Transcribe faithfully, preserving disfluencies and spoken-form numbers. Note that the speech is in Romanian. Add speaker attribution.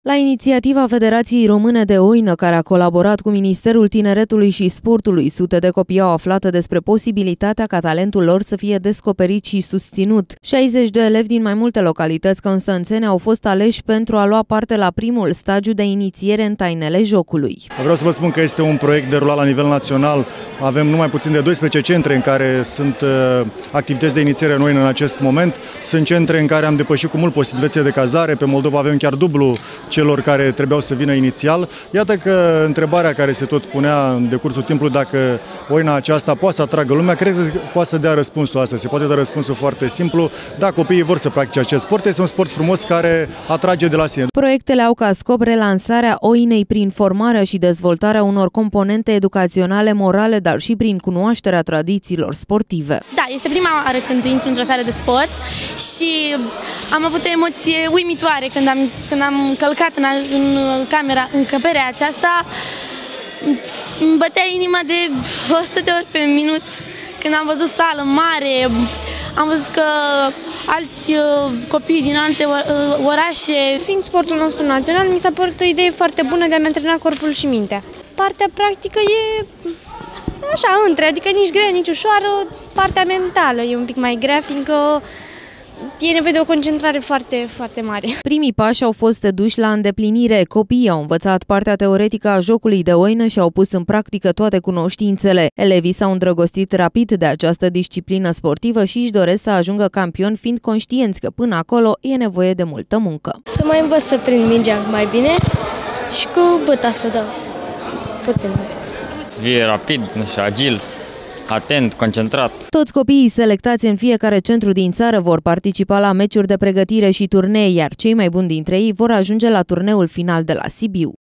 Speaker 1: La inițiativa Federației Române de Oină, care a colaborat cu Ministerul Tineretului și Sportului, sute de copii au aflat despre posibilitatea ca talentul lor să fie descoperit și susținut. șaizeci de elevi din mai multe localități constanțene au fost aleși pentru a lua parte la primul stagiu de inițiere în tainele jocului.
Speaker 2: Vreau să vă spun că este un proiect derulat la nivel național. Avem numai puțin de doisprezece centre în care sunt uh, activități de inițiere în oină în acest moment. Sunt centre în care am depășit cu mult posibilitățile de cazare. Pe Moldova avem chiar dublu celor care trebuiau să vină inițial. Iată că întrebarea care se tot punea în decursul timpului, dacă oina aceasta poate să atragă lumea, cred că poate să dea răspunsul asta. Se poate da răspunsul foarte simplu. Da, copiii vor să practice acest sport. Este un sport frumos care atrage de la sine.
Speaker 1: Proiectele au ca scop relansarea oinei prin formarea și dezvoltarea unor componente educaționale, morale, dar și prin cunoașterea tradițiilor sportive.
Speaker 3: Da, este prima oară când intru într-o sală de sport și am avut o emoție uimitoare când am, când am călcat în, în camera, în încăperea aceasta. Îmi bătea inima de o sută de ori pe minut când am văzut sală mare, am văzut că alți copii din alte orașe.
Speaker 4: Fiind sportul nostru național, mi s-a părut o idee foarte bună de a-mi antrena corpul și mintea. Partea practică e așa, între, adică nici grea, nici ușoară. Partea mentală e un pic mai grea, fiindcă e nevoie de o concentrare foarte, foarte mare.
Speaker 1: Primii pași au fost duși la îndeplinire. Copiii au învățat partea teoretică a jocului de oină și au pus în practică toate cunoștințele. Elevii s-au îndrăgostit rapid de această disciplină sportivă și își doresc să ajungă campioni, fiind conștienți că până acolo e nevoie de multă muncă.
Speaker 4: Să mai învăț să prind mingea mai bine și cu băta să dau puțin.
Speaker 5: Fie rapid, nu știu, agil, atent, concentrat.
Speaker 1: Toți copiii selectați în fiecare centru din țară vor participa la meciuri de pregătire și turnee, iar cei mai buni dintre ei vor ajunge la turneul final de la Sibiu.